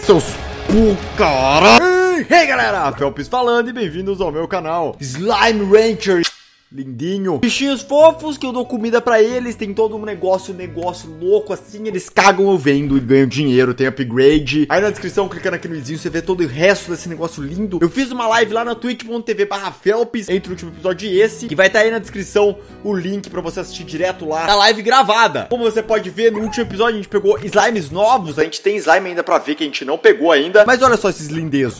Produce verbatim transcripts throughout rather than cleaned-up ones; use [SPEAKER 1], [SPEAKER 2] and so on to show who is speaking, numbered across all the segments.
[SPEAKER 1] seus pucara. Hey galera, Felps falando e bem-vindos ao meu canal Slime Rancher. Lindinho. Bichinhos fofos que eu dou comida pra eles. Tem todo um negócio, um negócio louco assim. Eles cagam eu vendo e ganham dinheiro. Tem upgrade. Aí na descrição, clicando aqui no izinho, você vê todo o resto desse negócio lindo. Eu fiz uma live lá na twitch ponto tv barra Felps entre o último episódio e esse. Que vai estar aí na descrição o link pra você assistir direto lá. A live gravada. Como você pode ver, no último episódio a gente pegou slimes novos. A gente tem slime ainda pra ver que a gente não pegou ainda. Mas olha só esses lindezos.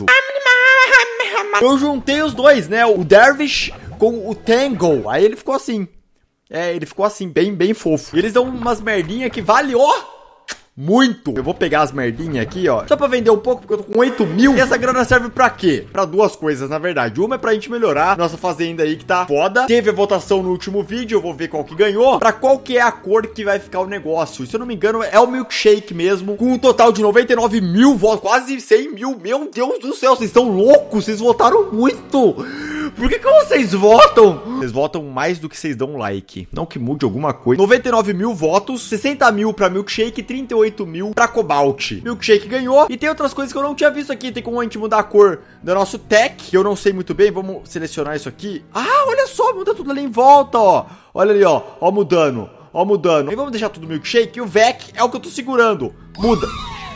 [SPEAKER 1] Eu juntei os dois, né? O Dervish com o Tango. Aí ele ficou assim. É, ele ficou assim, bem, bem fofo. E eles dão umas merdinhas que vale, ó, muito. Eu vou pegar as merdinhas aqui, ó, só pra vender um pouco, porque eu tô com oito mil. E essa grana serve pra quê? Pra duas coisas, na verdade. Uma é pra gente melhorar nossa fazenda aí, que tá foda. Teve a votação no último vídeo, eu vou ver qual que ganhou. Pra qual que é a cor que vai ficar o negócio. E, se eu não me engano, é o milkshake mesmo. Com um total de noventa e nove mil votos, quase cem mil. Meu Deus do céu, vocês estão loucos. Vocês votaram muito. Por que que vocês votam? Vocês votam mais do que vocês dão like. Não que mude alguma coisa. noventa e nove mil votos, sessenta mil pra milkshake, trinta e oito mil pra cobalt. Milkshake ganhou. E tem outras coisas que eu não tinha visto aqui. Tem como a gente mudar a cor do nosso tech, que eu não sei muito bem. Vamos selecionar isso aqui. Ah, olha só, muda tudo ali em volta, ó. Olha ali, ó. Ó, mudando. Ó, mudando. E vamos deixar tudo milkshake. E o V E C é o que eu tô segurando. Muda.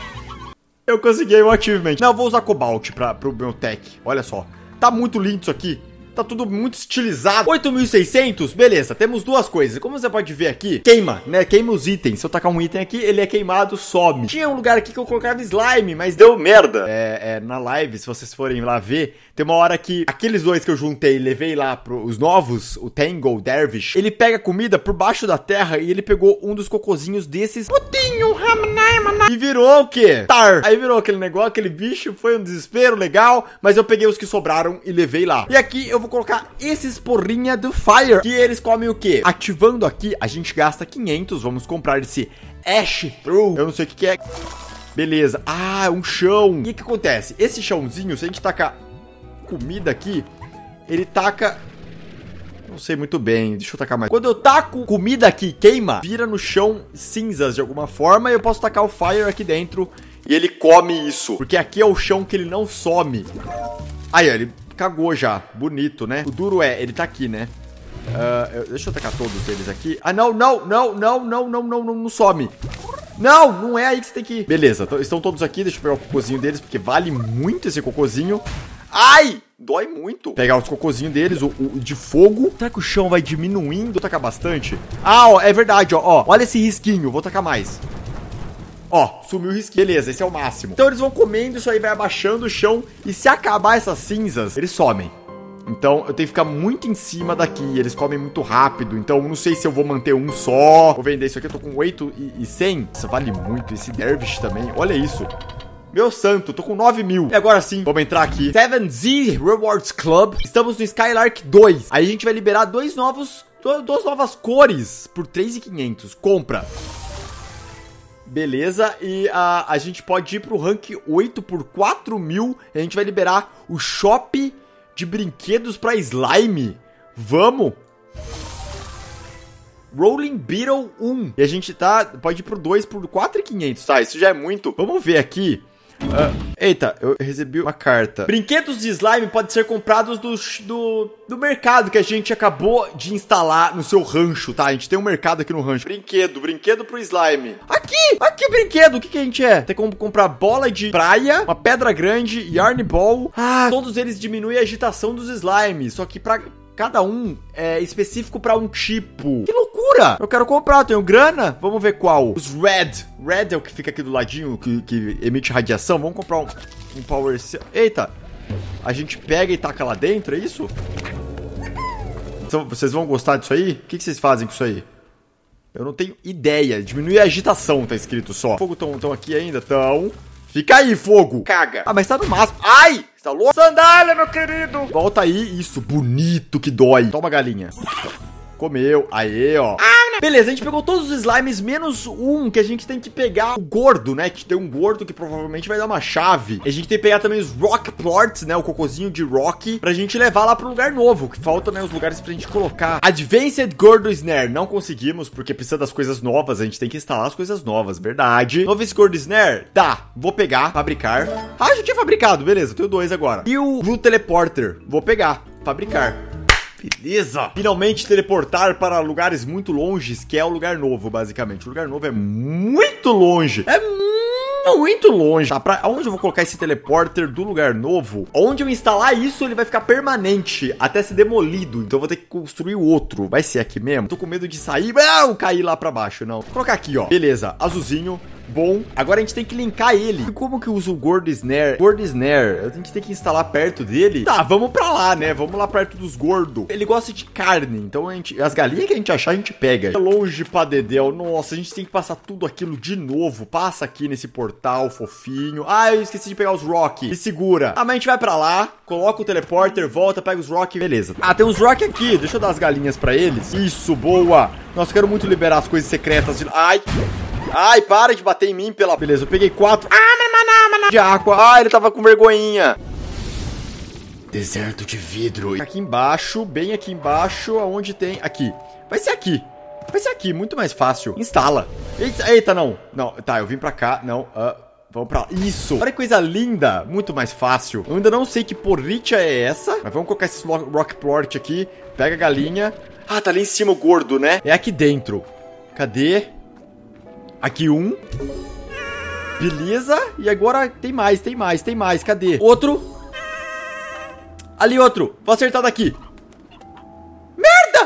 [SPEAKER 1] Eu consegui o achievement. Não, eu vou usar cobalt pra, pro meu tech. Olha só. Tá muito lindo isso aqui. Tá tudo muito estilizado. oito mil e seiscentos, beleza, temos duas coisas. Como você pode ver aqui, queima, né? Queima os itens. Se eu tacar um item aqui, ele é queimado, some. Tinha um lugar aqui que eu colocava slime, mas deu merda. É, é na live, se vocês forem lá ver, tem uma hora que aqueles dois que eu juntei, levei lá pros novos, o Tango, o Dervish, ele pega comida por baixo da terra e ele pegou um dos cocozinhos desses putinho, e virou o quê? Tar. Aí virou aquele negócio, aquele bicho, foi um desespero legal, mas eu peguei os que sobraram e levei lá. E aqui eu vou colocar esses porrinha do Fire, que eles comem o quê? Ativando aqui, a gente gasta quinhentos, vamos comprar esse Ash Through, eu não sei o que que é. Beleza, ah, um chão. E o que acontece? Esse chãozinho, se a gente tacar comida aqui, ele taca... Não sei muito bem, deixa eu tacar mais. Quando eu taco comida aqui, queima, vira no chão cinzas de alguma forma, e eu posso tacar o Fire aqui dentro e ele come isso, porque aqui é o chão que ele não some. Aí, ó, ele cagou já, bonito, né? O duro é, ele tá aqui, né? Uh, eu, deixa eu tacar todos eles aqui. Ah, não, não, não, não, não, não, não, não, não some. Não, não é aí que você tem que ir. Beleza, estão todos aqui, deixa eu pegar o cocôzinho deles, porque vale muito esse cocôzinho. Ai, dói muito. Pegar os cocôzinhos deles, o, o de fogo. Será que o chão vai diminuindo? Vou tacar bastante. Ah, ó, é verdade, ó, ó. Olha esse risquinho, vou tacar mais. Ó, sumiu o risquinho. Beleza, esse é o máximo. Então eles vão comendo, isso aí vai abaixando o chão. E se acabar essas cinzas, eles somem. Então eu tenho que ficar muito em cima daqui. Eles comem muito rápido. Então não sei se eu vou manter um só. Vou vender isso aqui, eu tô com oito e cem. Isso vale muito. Esse Dervish também, olha isso. Meu santo, tô com nove mil. E agora sim, vamos entrar aqui. sete Z Rewards Club. Estamos no Skylark dois. Aí a gente vai liberar dois novos, duas novas cores por três mil e quinhentos. Compra. Beleza, e a, a gente pode ir pro rank oito por quatro mil. E a gente vai liberar o shop de brinquedos pra slime. Vamos. Rolling Beetle um. E a gente tá, pode ir pro dois por quatro mil e quinhentos. Tá, isso já é muito. Vamos ver aqui. Uh, eita, eu recebi uma carta. Brinquedos de slime podem ser comprados do, do, do mercado que a gente acabou de instalar no seu rancho, tá? A gente tem um mercado aqui no rancho. Brinquedo, brinquedo pro slime. Aqui, aqui brinquedo, o que que a gente é? Tem como comprar bola de praia, uma pedra grande, yarn ball. Ah, todos eles diminuem a agitação dos slimes, só que pra... cada um é específico pra um tipo. Que loucura! Eu quero comprar, tenho grana. Vamos ver qual. Os Red. Red é o que fica aqui do ladinho, que, que emite radiação. Vamos comprar um, um Power Cell. Eita! A gente pega e taca lá dentro, é isso? Então, vocês vão gostar disso aí? O que, que vocês fazem com isso aí? Eu não tenho ideia. Diminui a agitação, tá escrito só. Fogo tão, tão aqui ainda? Tão... Fica aí, fogo. Caga. Ah, mas tá no máximo. Ai! Você tá louco? Sandália, meu querido. Volta aí. Isso, bonito que dói. Toma, galinha. Comeu. Aê, ó. Beleza, a gente pegou todos os slimes, menos um que a gente tem que pegar o gordo, né? Que tem um gordo que provavelmente vai dar uma chave. A gente tem que pegar também os rock plorts, né? O cocôzinho de rock, pra gente levar lá pro lugar novo, que falta, né? Os lugares pra gente colocar. Advanced Gordo Snare, não conseguimos, porque precisa das coisas novas, a gente tem que instalar as coisas novas, verdade. Novice Gordo Snare, tá, vou pegar, fabricar. Ah, já tinha fabricado, beleza, eu tenho dois agora. E o Blue Teleporter, vou pegar, fabricar. Beleza. Finalmente teleportar para lugares muito longes, que é o lugar novo, basicamente. O lugar novo é muito longe. É muito longe. Tá, pra onde eu vou colocar esse teleporter do lugar novo? Onde eu instalar isso, ele vai ficar permanente, até ser demolido. Então eu vou ter que construir outro. Vai ser aqui mesmo? Tô com medo de sair. Não, cair lá pra baixo, não. Vou colocar aqui, ó. Beleza, azulzinho. Bom, agora a gente tem que linkar ele. E como que usa o Gordo Snare? Gordo Snare, a gente tem que instalar perto dele. Tá, vamos pra lá, né? Vamos lá perto dos gordos. Ele gosta de carne, então a gente, as galinhas que a gente achar, a gente pega. É longe pra dedéu. Nossa, a gente tem que passar tudo aquilo de novo. Passa aqui nesse portal fofinho. Ah, eu esqueci de pegar os rock. Me segura. Ah, mas a gente vai pra lá, coloca o teleporter, volta, pega os rock. Beleza. Ah, tem uns rock aqui. Deixa eu dar as galinhas pra eles. Isso, boa. Nossa, eu quero muito liberar as coisas secretas de... Ai... Ai, para de bater em mim, pela... Beleza, eu peguei quatro. Ah, maná, de água. Ah, ele tava com vergonhinha. Deserto de vidro. Aqui embaixo, bem aqui embaixo, aonde tem... Aqui. Vai ser aqui. Vai ser aqui, muito mais fácil. Instala. Eita, eita, não. Não, tá, eu vim pra cá. Não, uh, vamos pra lá. Isso. Olha que coisa linda. Muito mais fácil. Eu ainda não sei que porricha é essa. Mas vamos colocar esse rock plort aqui. Pega a galinha. Ah, tá ali em cima o gordo, né? É aqui dentro. Cadê? Aqui um. Beleza. E agora tem mais, tem mais, tem mais. Cadê? Outro. Ali outro. Vou acertar daqui. Merda!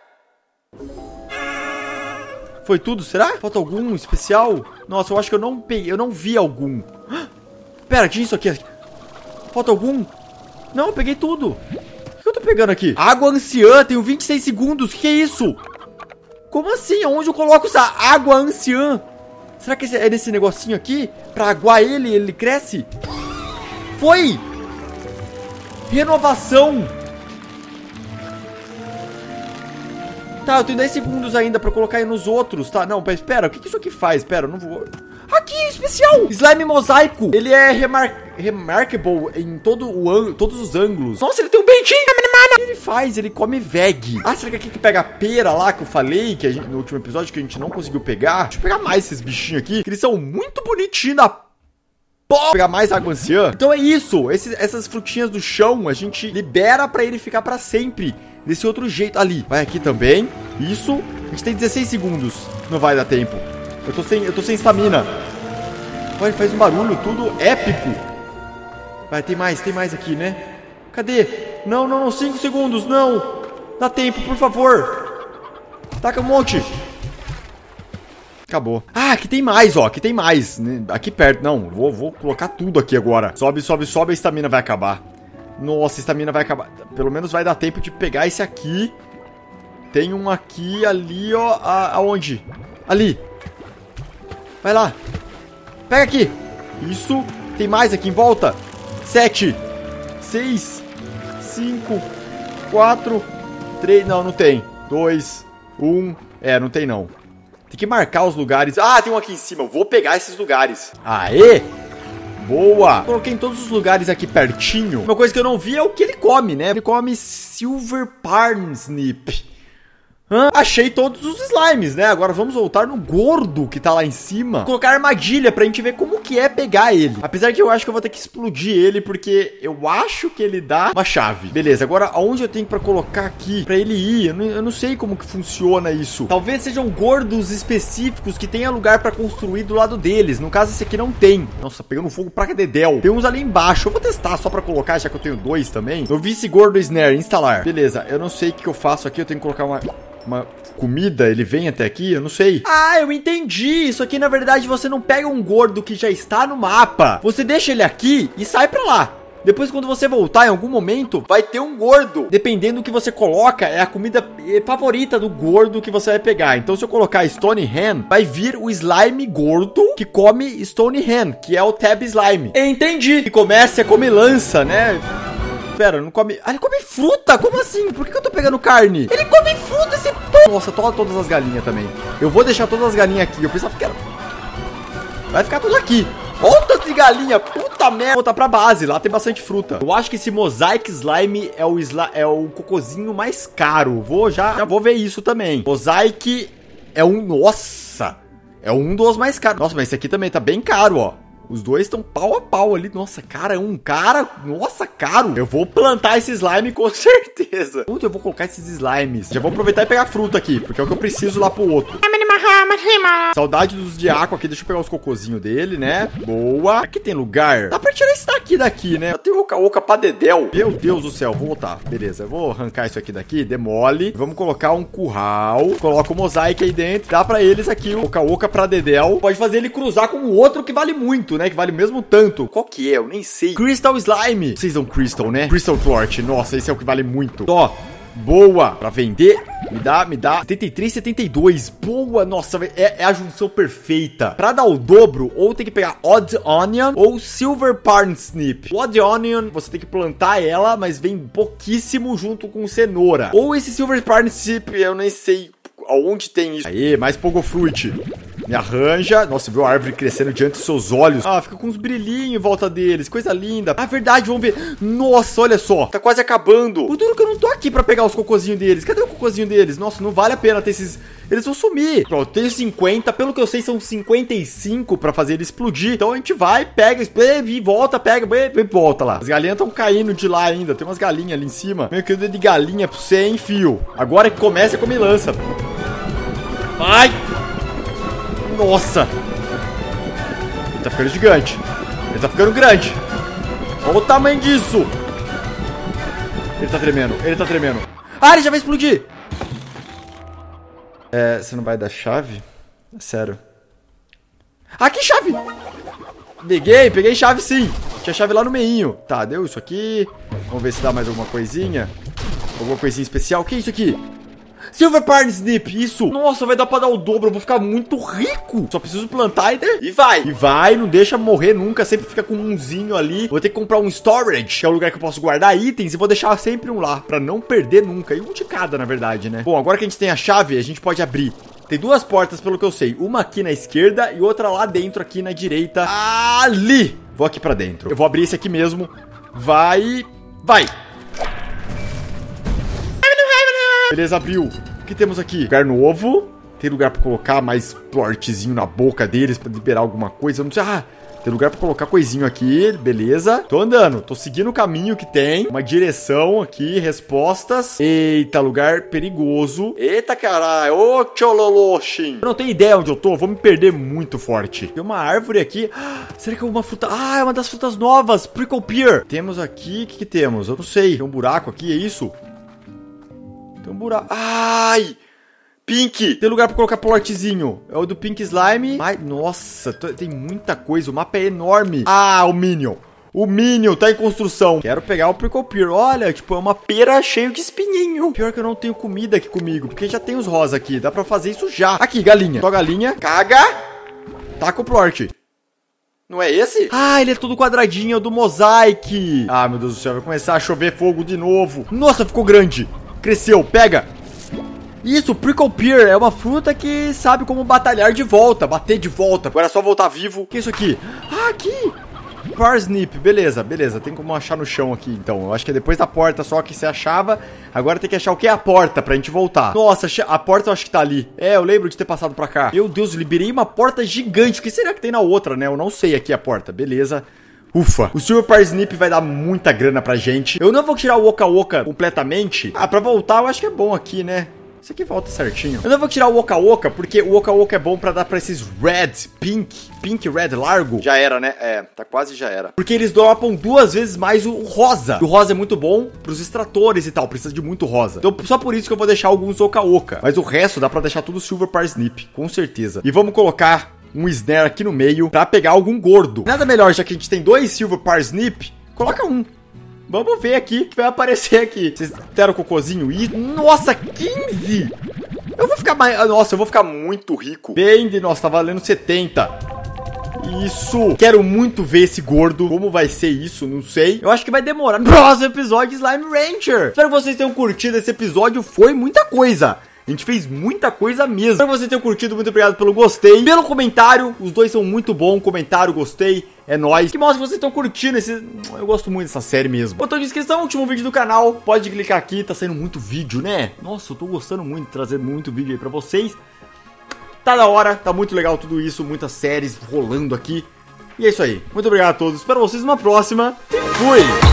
[SPEAKER 1] Foi tudo, será? Falta algum especial? Nossa, eu acho que eu não peguei. Eu não vi algum. Pera, tinha isso aqui. Falta algum? Não, eu peguei tudo. O que eu tô pegando aqui? Água anciã. Tenho vinte e seis segundos. Que é isso? Como assim? Onde eu coloco essa água anciã? Será que é nesse negocinho aqui? Pra aguar ele, ele cresce? Foi! Renovação! Tá, eu tenho dez segundos ainda pra colocar aí nos outros, tá? Não, mas espera, o que, que isso aqui faz? Espera, eu não vou... Aqui, especial! Slime mosaico! Ele é remar... remarkable em todo o an... todos os ângulos. Nossa, ele tem um peitinho! O que ele faz? Ele come veg. Ah, será que aqui que pega a pera lá que eu falei que a gente, no último episódio que a gente não conseguiu pegar? Deixa eu pegar mais esses bichinhos aqui, que eles são muito bonitinhos da... Vou pegar mais água anciã. Então é isso. Esses, essas frutinhas do chão a gente libera pra ele ficar pra sempre. Desse outro jeito. Ali. Vai aqui também. Isso. A gente tem dezesseis segundos. Não vai dar tempo. Eu tô sem, eu tô sem estamina. Olha, faz um barulho tudo épico. Vai, tem mais, tem mais aqui, né? Cadê? Não, não, não. cinco segundos. Não. Dá tempo, por favor. Taca um monte. Acabou. Ah, aqui tem mais, ó. Aqui tem mais. Aqui perto. Não, vou, vou colocar tudo aqui agora. Sobe, sobe, sobe. A estamina vai acabar. Nossa, a estamina vai acabar. Pelo menos vai dar tempo de pegar esse aqui. Tem um aqui, ali, ó. A, aonde? Ali. Vai lá. Pega aqui. Isso. Tem mais aqui em volta. Sete. Seis. Cinco. Quatro. Três. Não, não tem. Dois. Um. É, não tem não. Tem que marcar os lugares. Ah, tem um aqui em cima. Eu vou pegar esses lugares. Aê! Boa! Coloquei em todos os lugares aqui pertinho. Uma coisa que eu não vi é o que ele come, né? Ele come Silver Parsnip. Hã? Achei todos os slimes, né? Agora vamos voltar no gordo que tá lá em cima. Colocar armadilha pra gente ver como que é pegar ele. Apesar que eu acho que eu vou ter que explodir ele, porque eu acho que ele dá uma chave. Beleza, agora aonde eu tenho pra colocar aqui pra ele ir? Eu não, eu não sei como que funciona isso. Talvez sejam gordos específicos que tenha lugar pra construir do lado deles. No caso, esse aqui não tem. Nossa, pegando fogo pra dedéu. Tem uns ali embaixo. Eu vou testar só pra colocar, já que eu tenho dois também. Eu vi esse gordo snare, instalar. Beleza, eu não sei o que eu faço aqui. Eu tenho que colocar uma... uma comida, ele vem até aqui? Eu não sei. Ah, eu entendi. Isso aqui, na verdade, você não pega um gordo que já está no mapa. Você deixa ele aqui e sai pra lá. Depois, quando você voltar em algum momento, vai ter um gordo. Dependendo do que você coloca, é a comida favorita do gordo que você vai pegar. Então, se eu colocar Stone Hen, vai vir o slime gordo que come Stone Hen, que é o Tab Slime. Entendi. E começa a comer lança, né? Pera, não come... Ah, ele come fruta? Como assim? Por que, que eu tô pegando carne? Ele come fruta, esse p... Nossa, toda todas as galinhas também. Eu vou deixar todas as galinhas aqui. Eu pensava que era... Vai ficar tudo aqui. Olha o tanto de galinha. Puta merda. Vou voltar pra base. Lá tem bastante fruta. Eu acho que esse Mosaic Slime é o, sli... é o cocôzinho mais caro. Vou já... já vou ver isso também. Mosaic é um... Nossa. É um dos mais caros. Nossa, mas esse aqui também tá bem caro, ó. Os dois estão pau a pau ali. Nossa, cara, é um cara... Nossa, caro. Eu vou plantar esse slime com certeza. Onde eu vou colocar esses slimes? Já vou aproveitar e pegar fruta aqui, porque é o que eu preciso lá pro outro. Saudade dos de aqua aqui. Deixa eu pegar os cocôzinhos dele, né? Boa. Aqui tem lugar. Dá pra tirar esse daqui daqui, né? Tem oca oca pra dedéu. Meu Deus do céu. Vou voltar. Beleza. Eu vou arrancar isso aqui daqui. Demole. Vamos colocar um curral. Coloca o mosaico aí dentro. Dá pra eles aqui o oca oca pra dedéu. Pode fazer ele cruzar com o outro que vale muito, né? Que vale o mesmo tanto. Qual que é? Eu nem sei. Crystal Slime. Vocês dão Crystal, né? Crystal Torch. Nossa, esse é o que vale muito. Ó. Boa. Pra vender. Me dá, me dá. setenta e três, setenta e dois. Boa. Nossa, é, é a junção perfeita. Pra dar o dobro, ou tem que pegar Odd Onion ou Silver Parsnip. Odd Onion, você tem que plantar ela, mas vem pouquíssimo junto com cenoura. Ou esse Silver Parsnip, eu nem sei aonde tem isso. Aê, mais Pogofruit. Me arranja. Nossa, viu a árvore crescendo diante dos seus olhos. Ah, fica com uns brilhinhos em volta deles. Coisa linda. Ah, verdade, vamos ver. Nossa, olha só. Tá quase acabando. O duro que eu não tô aqui pra pegar os cocôzinhos deles. Cadê o cocôzinho deles? Nossa, não vale a pena ter esses... Eles vão sumir. Pronto, tenho cinquenta. Pelo que eu sei, são cinquenta e cinco pra fazer ele explodir. Então a gente vai, pega, e volta, pega, e volta lá. As galinhas estão caindo de lá ainda. Tem umas galinhas ali em cima. Meu querido de galinha pra você, hein, fio. Agora que começa, come lança. Ai! Nossa! Ele tá ficando gigante. Ele tá ficando grande. Olha o tamanho disso. Ele tá tremendo. Ele tá tremendo. Ah, ele já vai explodir. É, você não vai dar chave? É sério. Ah, que chave! Peguei, peguei chave sim. Tinha chave lá no meinho. Tá, deu isso aqui. Vamos ver se dá mais alguma coisinha. Alguma coisinha especial. O que é isso aqui? Silver Parsnip, isso. Nossa, vai dar pra dar o dobro. Eu vou ficar muito rico. Só preciso plantar e... E vai. E vai, não deixa morrer nunca. Sempre fica com umzinho ali. Vou ter que comprar um storage, que é o lugar que eu posso guardar itens. E vou deixar sempre um lá, pra não perder nunca. E um de cada, na verdade, né? Bom, agora que a gente tem a chave, a gente pode abrir. Tem duas portas, pelo que eu sei. Uma aqui na esquerda e outra lá dentro, aqui na direita. Ali. Vou aqui pra dentro. Eu vou abrir esse aqui mesmo. Vai. Vai. Beleza, abriu. O que temos aqui? Lugar novo. Tem lugar pra colocar mais plortzinho na boca deles pra liberar alguma coisa. Eu não sei. Ah, tem lugar pra colocar coisinho aqui. Beleza. Tô andando. Tô seguindo o caminho que tem. Uma direção aqui. Respostas. Eita, lugar perigoso. Eita, caralho. Ô, tchololoshin. Eu não tenho ideia onde eu tô. Vou me perder muito forte. Tem uma árvore aqui. Ah, será que é uma fruta? Ah, é uma das frutas novas. Prickle Pear. Temos aqui. O que que temos? Eu não sei. Tem um buraco aqui, é isso? Tem um buraco. Ai! Pink! Tem lugar pra colocar plortzinho. É o do Pink Slime. Ai, nossa, tem muita coisa. O mapa é enorme. Ah, o Minion. O Minion tá em construção. Quero pegar o Prickle Pear. Olha, tipo, é uma pera cheia de espinhinho. Pior que eu não tenho comida aqui comigo, porque já tem os rosa aqui. Dá pra fazer isso já. Aqui, galinha. Só galinha. Caga. Taca o plort. Não é esse? Ah, ele é todo quadradinho, é o do Mosaic. Ah, meu Deus do céu, vai começar a chover fogo de novo. Nossa, ficou grande. Cresceu, pega. Isso, Prickle Pear é uma fruta que sabe como batalhar de volta, bater de volta. Agora é só voltar vivo. O que é isso aqui? Ah, aqui. Parsnip, beleza, beleza. Tem como achar no chão aqui, então. Eu acho que é depois da porta só que você achava. Agora tem que achar o que é a porta pra gente voltar. Nossa, a porta eu acho que tá ali. É, eu lembro de ter passado pra cá. Meu Deus, liberei uma porta gigante. O que será que tem na outra, né? Eu não sei aqui a porta, beleza. Ufa, o Silver Parsnip vai dar muita grana pra gente. Eu não vou tirar o Oca Oca completamente. Ah, pra voltar eu acho que é bom aqui, né? Isso aqui volta certinho. Eu não vou tirar o Oca Oca, porque o Oca Oca é bom pra dar pra esses red, pink, pink, red, largo. Já era, né? É, tá quase já era. Porque eles dropam duas vezes mais o rosa. O rosa é muito bom pros extratores e tal, precisa de muito rosa. Então só por isso que eu vou deixar alguns Oca Oca. Mas o resto dá pra deixar tudo Silver Parsnip, com certeza. E vamos colocar um snare aqui no meio pra pegar algum gordo. Nada melhor, já que a gente tem dois Silver Parsnip, coloca um. Vamos ver aqui o que vai aparecer aqui. Vocês deram cocôzinho? E nossa, quinze! Eu vou ficar mais... Nossa, eu vou ficar muito rico. Vende, nossa, tá valendo setenta. Isso. Quero muito ver esse gordo. Como vai ser isso? Não sei. Eu acho que vai demorar. Próximo episódio de Slime Rancher. Espero que vocês tenham curtido esse episódio. Foi muita coisa. A gente fez muita coisa mesmo. Espero que vocês tenham curtido. Muito obrigado pelo gostei. Pelo comentário. Os dois são muito bons. Comentário, gostei. É nóis. Que mostra que vocês estão curtindo esse... Eu gosto muito dessa série mesmo. Botão de inscrição, último vídeo do canal. Pode clicar aqui. Tá saindo muito vídeo, né? Nossa, eu tô gostando muito de trazer muito vídeo aí pra vocês. Tá da hora. Tá muito legal tudo isso. Muitas séries rolando aqui. E é isso aí. Muito obrigado a todos. Espero vocês numa próxima. E fui!